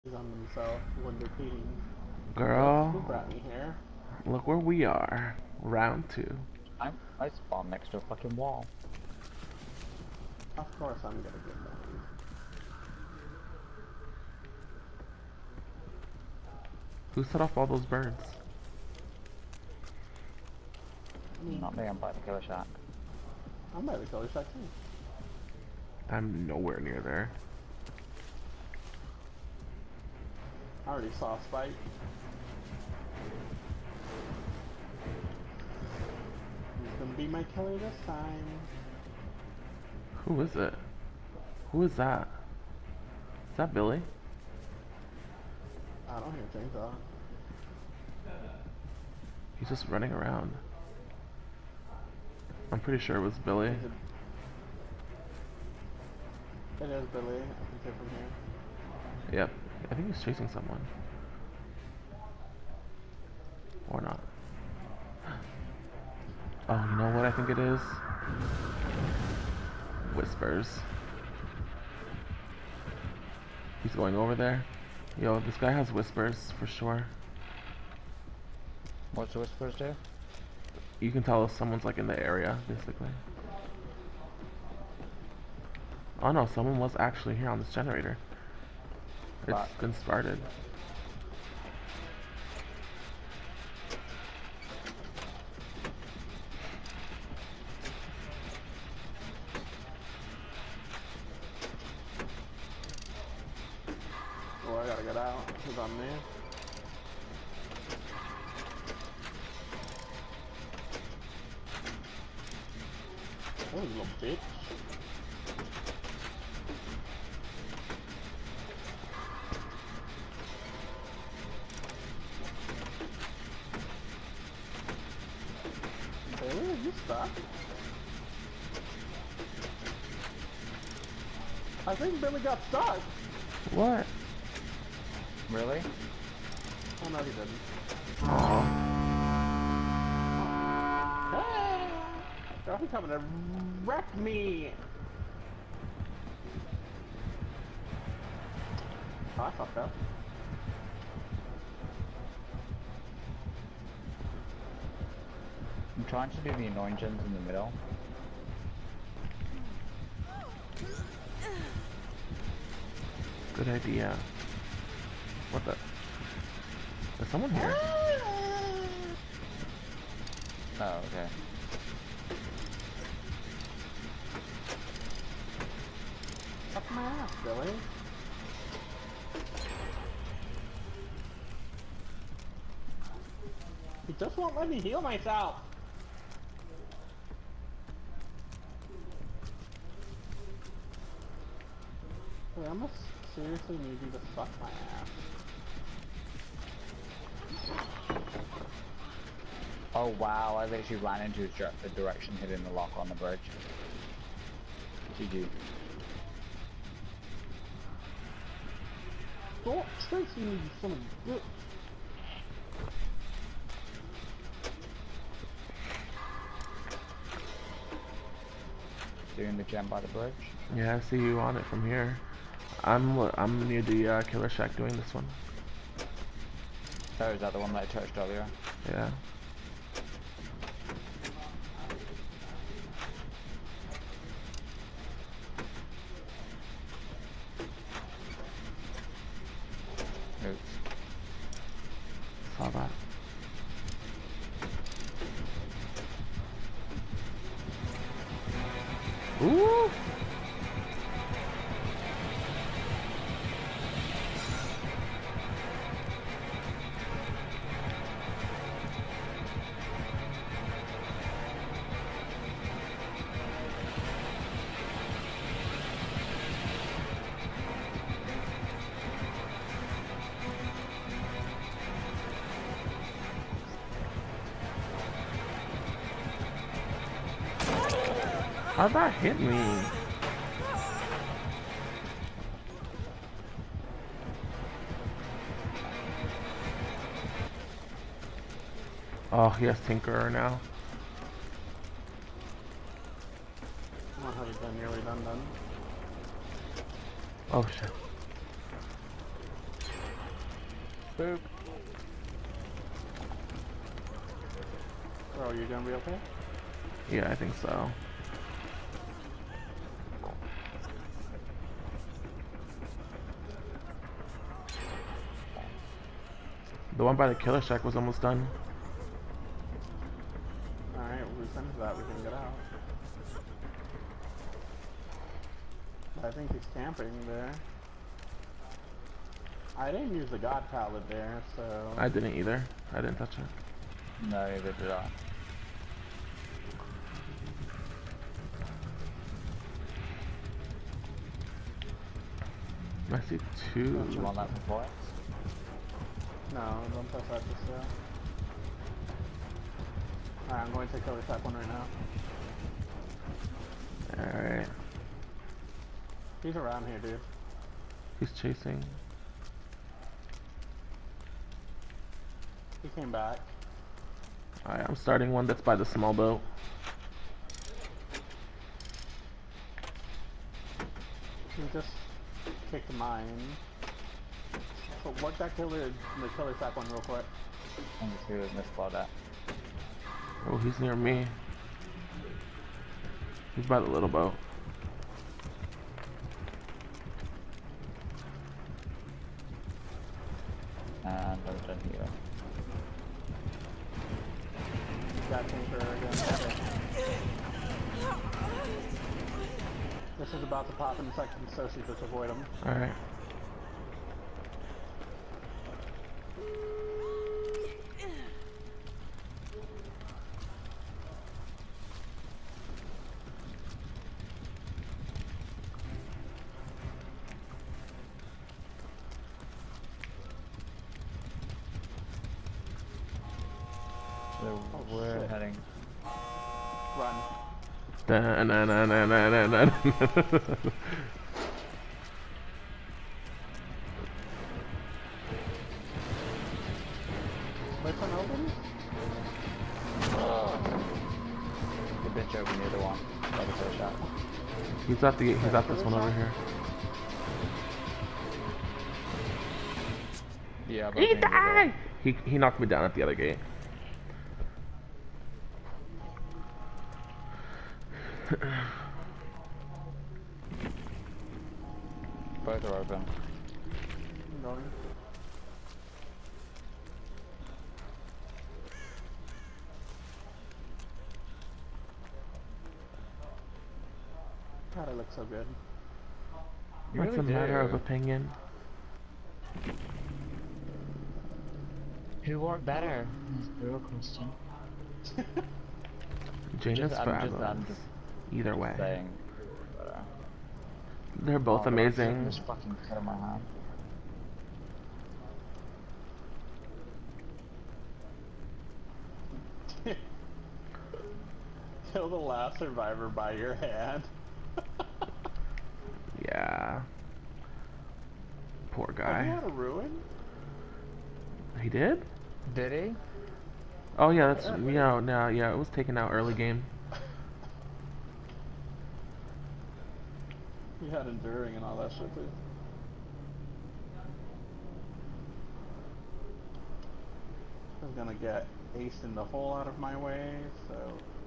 on themselves when defeating. Look who Girl, brought me here. look where we are. Round two. I spawned next to a fucking wall. Of course I'm gonna get that. Who set off all those birds? Not me, I'm by the killer shack. I'm by the color section. I'm nowhere near there. I already saw Spike. He's gonna be my killer this time. Who is it? Who is that? Is that Billy? I don't hear chainsaw. He's just running around. I'm pretty sure it was Billy. It is Billy. I can see from here. Yep. I think he's chasing someone. Or not. Oh, you know what I think it is? Whispers. He's going over there. Yo, this guy has whispers for sure. What's the whispers do? You can tell if someone's like in the area, basically. Oh no, someone was actually here on this generator. It's been started. Oh, I gotta get out. He's on me. Oh, you little bitch. Billy, are you stuck? I think Billy got stuck. What? Really? Oh no, he didn't. Oh, Hey! Girl, he's coming to wreck me! Oh, I fucked up. I'm trying to do the annoying gens in the middle. good idea. What the? Is someone here? Oh, okay. Fuck my ass, Billy. He just won't let me heal myself! Wait, I must seriously need you to suck my ass. Oh wow, I literally ran into the direction hitting the lock on the bridge. GG. Stop chasing me, you son of a bitch! Doing the gem by the bridge. Yeah, I see you on it from here. I'm near the killer shack doing this one. Oh, is that the one that I touched earlier? Yeah. Oops. Saw that. Ooh! How'd that hit me? Oh, he has Tinkerer now. Oh, how you done? Nearly done. Oh shit. Boop. Bro, you gonna be okay? Yeah, I think so. The one by the killer shack was almost done. Alright, we finish that, we can get out. I think he's camping there. I didn't use the god pallet there, so... I didn't either. I didn't touch it. No, neither did I. I see two. Do you want that for points? No, don't touch that just yet. Alright, I'm going to killer shack one right now. Alright. He's around here, dude. He's chasing. He came back. Alright, I'm starting one that's by the small boat. He just kicked mine. So work that killer, the killer shack one real quick. Let me see who's misspelled at. Oh, he's near me. He's by the little boat. And I'm done here. Got tanker again. This is about to pop in a second, so she just avoid him. Alright. So we're shit. heading. Run. Da-na-na-na-na-na-na. Which one opens? The bitch open the other one. By the first shot. He's at the he's at this one over here. Yeah, but He died! He knocked me down at the other gate. Both are open. I'm going. God, I look so good. You That's really a matter do. of opinion. Who worked better? That's the real question. Janus I'm Bravos. just Either way. saying. They're both amazing. This fucking cut in my hand. Kill the last survivor by your hand. Yeah. Poor Have guy. you had a ruin? He did? Did he? Oh yeah, that's yeah, it was taken out early game. You had enduring and all that shit too. I was gonna get aced in the hole out of my way, so